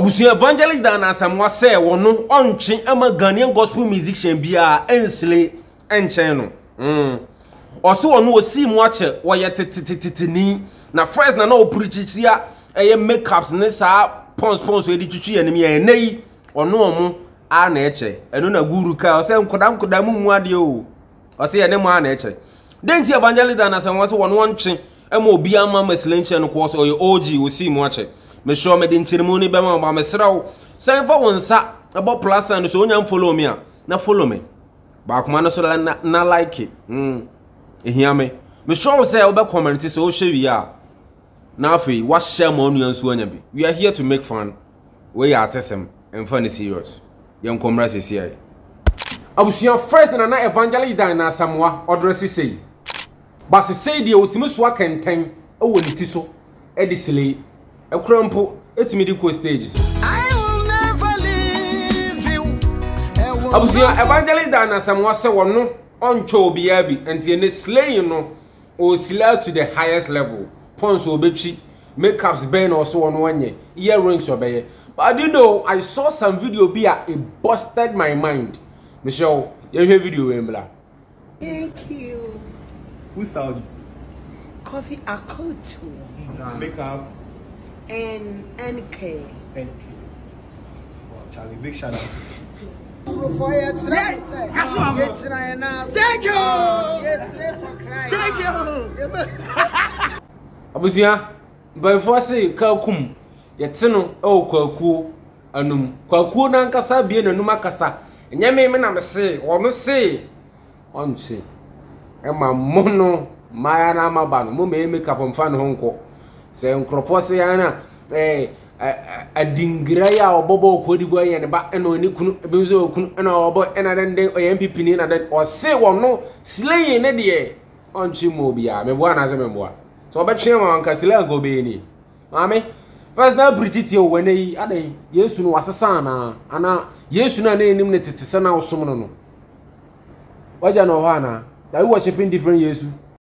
Abusia Evangelist dan Asamoah say wono onche ama Ghanaian gospel musician bia ensle enchen no. Oso wono osi mu ache woye titititini na first na preachia eye makeups ne sa pons edi twitwi anim ye nei ono omo a na eche eno na guru ka o se nkoda mu ade o se ye ne mu a na eche denti Evangelist dan Asamoah se wono onche ama obi ama meslenche no ko so oye OG osi mu ache me show me din chirmuni be ma me sraw san fa wonsa about plus and so onyam follow me na follow me ba kuma no so na like it ehia me show say obe comment so hwe wi a na afi wa share mo onu ansu anya bi we are here to make fun we are tesem and fun is serious yen komra sesi ai abusia first na Evangelist dan Asamoah odresi sei ba se sei de otimi so akenten e woni ti so e di sile ekrampo etimi di ko stages I will never leave you abusia Evangelist dan Asamoah se wono oncho obia bi enti ne slay no o sila to the highest level pons obetwi makeups ben also wono wanye earrings obeye but you know I saw some video bia it busted my mind Michelle you hear video embla thank you who styled you coffee akoto makeup and NK. Wow, Charlie, big shout out. Thank you. Thank you. Abusia, by force kalkum, yetino o kwaku anum. Kwaku na nkasa bie na numa kasa. Nyame me na me se, wono se. On se. Ema mono maya na maba no mo me make up mfa no honko. Se nkrofo se ya na adingra ya obobo okodi go ye ne ba eno ni kunu ebezo okunu ena obo ena den MPP ni na den o se wono slay ne de onchi mo bia me bo na se me bo so obetwe ma nka slay go be ni mame first na Bridget o wene yi adan Yesu no wasesa na ana Yesu na enim ne tetese na osom no waja no ho ana are you worshiping different Yesu